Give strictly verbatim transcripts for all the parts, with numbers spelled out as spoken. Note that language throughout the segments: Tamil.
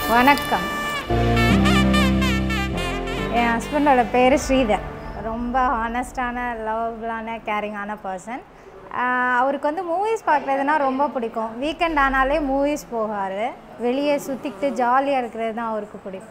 வணக்கம். என் ஹஸ்பண்டோட பேர் ஸ்ரீதர். ரொம்ப ஹானஸ்டான, லவபிளான, கேரிங்கான பர்சன். அவருக்கு வந்து மூவிஸ் பார்க்குறதுனா ரொம்ப பிடிக்கும். வீக்கெண்ட் ஆனாலே மூவிஸ் போகார். வெளியே சுற்றிக்கிட்டு ஜாலியாக இருக்கிறது தான் அவருக்கு பிடிக்கும்.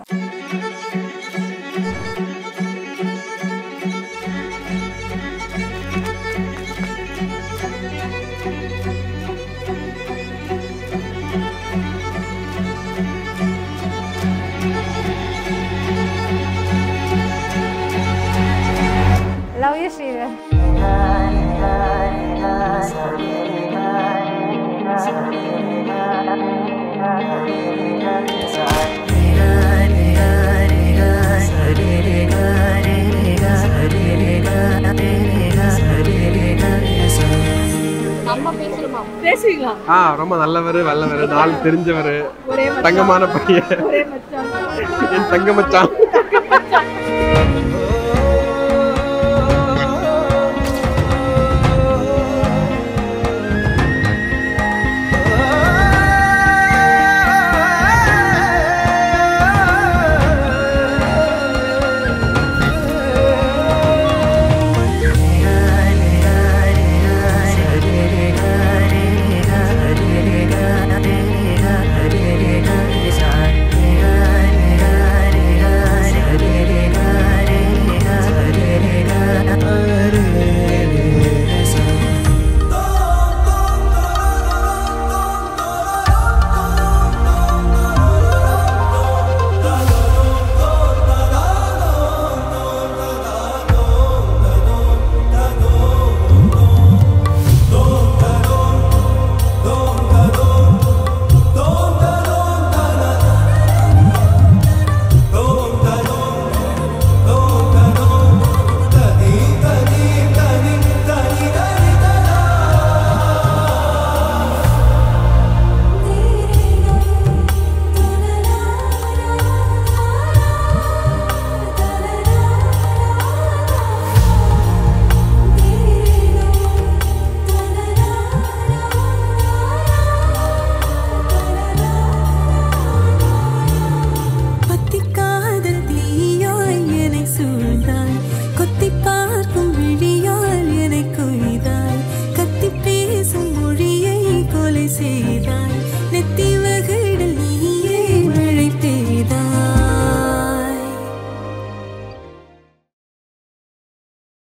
Love you, Sridhar. ஆ ரொம்ப நல்லவர், வல்லவர், நாள் தெரிஞ்சவர், தங்கமான பையன், என் தங்க மச்சான்.